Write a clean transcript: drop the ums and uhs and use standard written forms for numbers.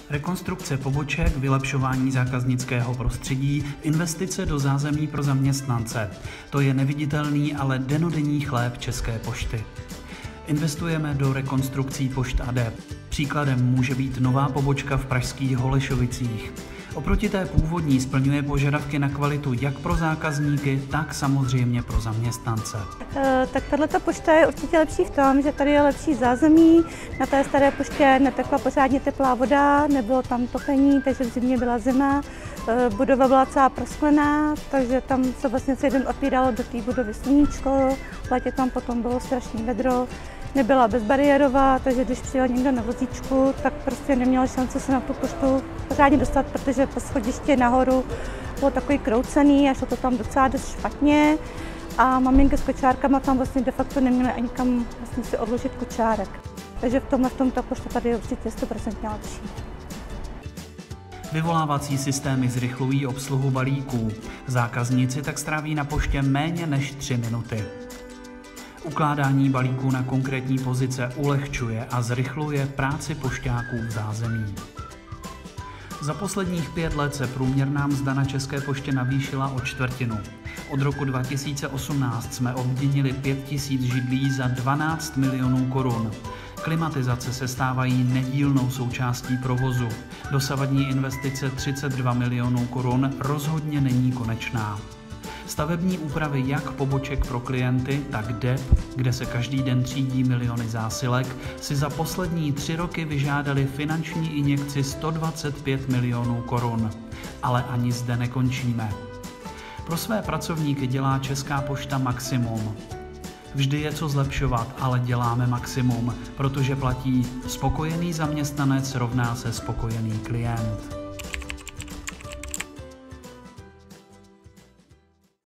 Rekonstrukce poboček, vylepšování zákaznického prostředí, investice do zázemí pro zaměstnance. To je neviditelný, ale dennodenní chléb České pošty. Investujeme do rekonstrukcí pošt a dep. Příkladem může být nová pobočka v pražských Holešovicích. Oproti té původní splňuje požadavky na kvalitu jak pro zákazníky, tak samozřejmě pro zaměstnance. Tak tato pošta je určitě lepší v tom, že tady je lepší zázemí. Na té staré poště netekla pořádně teplá voda, nebylo tam topení, takže v zimě byla zima. Budova byla celá prosklená, takže tam se vlastně celý den otvíralo do té budovy sluníčko, v létě tam potom bylo strašný vedro. Nebyla bezbariérová, takže když přijel někdo na vozíčku, tak prostě neměl šanci se na tu poštu pořádně dostat, protože po schodiště nahoru bylo takový kroucený a šlo to tam docela dost špatně. A maminky s kočárkama tam vlastně de facto neměly ani kam vlastně si odložit kočárek. Takže v tomto pošta tady je určitě 100% lepší. Vyvolávací systémy zrychlují obsluhu balíků. Zákazníci tak stráví na poště méně než 3 minuty. Ukládání balíků na konkrétní pozice ulehčuje a zrychluje práci pošťáků v zázemí. Za posledních 5 let se průměrná mzda na České poště navýšila o 1/4. Od roku 2018 jsme obměnili 5 000 židlí za 12 milionů korun. Klimatizace se stávají nedílnou součástí provozu. Dosavadní investice 32 milionů korun rozhodně není konečná. Stavební úpravy jak poboček pro klienty, tak dep, kde se každý den třídí miliony zásilek, si za poslední 3 roky vyžádali finanční injekci 125 milionů korun. Ale ani zde nekončíme. Pro své pracovníky dělá Česká pošta maximum. Vždy je co zlepšovat, ale děláme maximum, protože platí spokojený zaměstnanec rovná se spokojený klient.